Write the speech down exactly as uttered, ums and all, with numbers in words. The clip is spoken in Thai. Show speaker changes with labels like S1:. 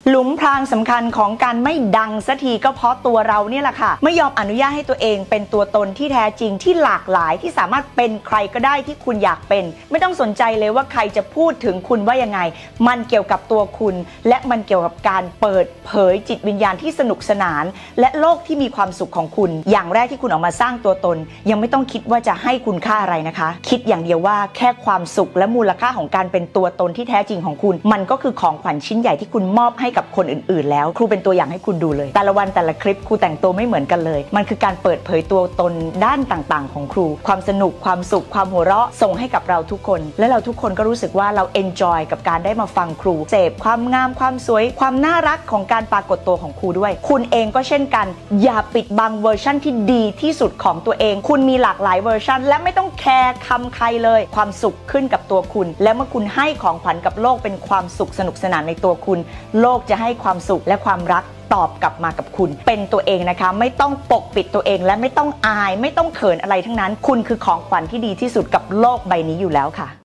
S1: หลุมพรางสำคัญของการไม่ดังสักทีก็เพราะตัวเราเนี่ยแหละค่ะไม่ยอมอนุญาตให้ตัวเองเป็นตัวตนที่แท้จริงที่หลากหลายที่สามารถเป็นใครก็ได้ที่คุณอยากเป็นไม่ต้องสนใจเลยว่าใครจะพูดถึงคุณว่ายังไงมันเกี่ยวกับตัวคุณและมันเกี่ยวกับการเปิดเผยจิตวิญญาณที่สนุกสนานและโลกที่มีความสุขของคุณอย่างแรกที่คุณออกมาสร้างตัวตนยังไม่ต้องคิดว่าจะให้คุณค่าอะไรนะคะคิดอย่างเดียวว่าแค่ความสุขและมูลค่าของการเป็นตัวตนที่แท้จริงของคุณมันก็คือของขวัญชิ้นใหญ่ที่คุณมอบให้กับคนอื่นๆแล้วครูเป็นตัวอย่างให้คุณดูเลยแต่ละวันแต่ละคลิปครูแต่งตัวไม่เหมือนกันเลยมันคือการเปิดเผยตัวตนด้านต่างๆของครูความสนุกความสุขความหัวเราะส่งให้กับเราทุกคนและเราทุกคนก็รู้สึกว่าเราเอนจอยกับการได้มาฟังครูเสพความงามความสวยความน่ารักของการปรากฏตัวของครูด้วยคุณเองก็เช่นกันอย่าปิดบังเวอร์ชั่นที่ดีที่สุดของตัวเองคุณมีหลากหลายเวอร์ชันและไม่ต้องแคร์คำใครเลยความสุขขึ้นกับตัวคุณและเมื่อคุณให้ของขวัญกับโลกเป็นความสุขสนุกสนานในตัวคุณโลกจะให้ความสุขและความรักตอบกลับมากับคุณเป็นตัวเองนะคะไม่ต้องปกปิดตัวเองและไม่ต้องอายไม่ต้องเขินอะไรทั้งนั้นคุณคือของขวัญที่ดีที่สุดกับโลกใบนี้อยู่แล้วค่ะ